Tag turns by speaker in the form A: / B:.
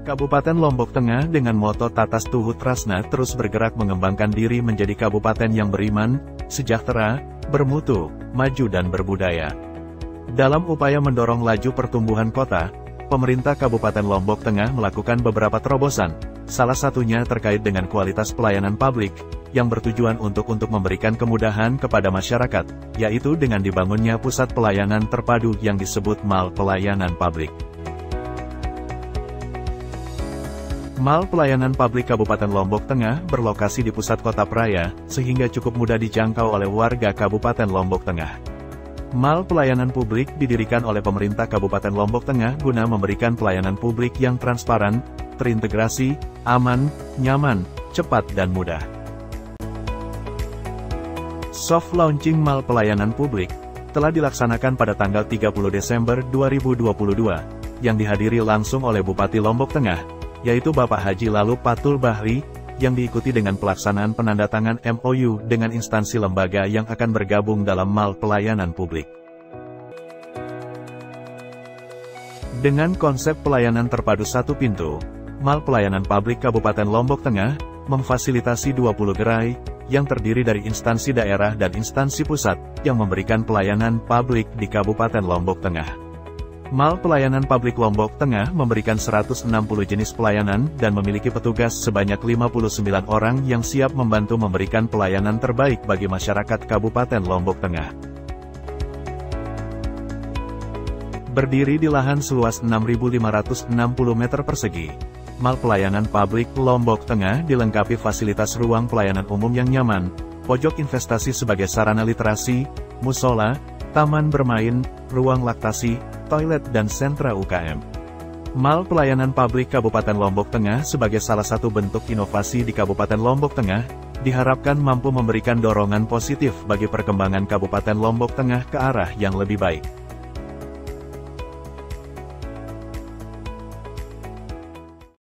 A: Kabupaten Lombok Tengah dengan moto Tatas Tuhu Trasna terus bergerak mengembangkan diri menjadi kabupaten yang beriman, sejahtera, bermutu, maju dan berbudaya. Dalam upaya mendorong laju pertumbuhan kota, pemerintah Kabupaten Lombok Tengah melakukan beberapa terobosan, salah satunya terkait dengan kualitas pelayanan publik, yang bertujuan untuk memberikan kemudahan kepada masyarakat, yaitu dengan dibangunnya pusat pelayanan terpadu yang disebut MAL Pelayanan Publik. MAL Pelayanan Publik Kabupaten Lombok Tengah berlokasi di pusat kota Praia, sehingga cukup mudah dijangkau oleh warga Kabupaten Lombok Tengah. MAL Pelayanan Publik didirikan oleh pemerintah Kabupaten Lombok Tengah guna memberikan pelayanan publik yang transparan, terintegrasi, aman, nyaman, cepat dan mudah. Soft launching MAL Pelayanan Publik telah dilaksanakan pada tanggal 30 Desember 2022, yang dihadiri langsung oleh Bupati Lombok Tengah, yaitu Bapak Haji Lalu Patul Bahri, yang diikuti dengan pelaksanaan penandatangan MOU dengan instansi lembaga yang akan bergabung dalam MAL Pelayanan Publik. Dengan konsep pelayanan terpadu satu pintu, MAL Pelayanan Publik Kabupaten Lombok Tengah memfasilitasi 20 gerai, yang terdiri dari instansi daerah dan instansi pusat, yang memberikan pelayanan publik di Kabupaten Lombok Tengah. MAL Pelayanan Publik Lombok Tengah memberikan 160 jenis pelayanan dan memiliki petugas sebanyak 59 orang yang siap membantu memberikan pelayanan terbaik bagi masyarakat Kabupaten Lombok Tengah. Berdiri di lahan seluas 6.560 meter persegi, MAL Pelayanan Publik Lombok Tengah dilengkapi fasilitas ruang pelayanan umum yang nyaman, pojok investasi sebagai sarana literasi, musola, taman bermain, ruang laktasi, toilet dan sentra UKM. MAL Pelayanan Publik Kabupaten Lombok Tengah sebagai salah satu bentuk inovasi di Kabupaten Lombok Tengah, diharapkan mampu memberikan dorongan positif bagi perkembangan Kabupaten Lombok Tengah ke arah yang lebih baik.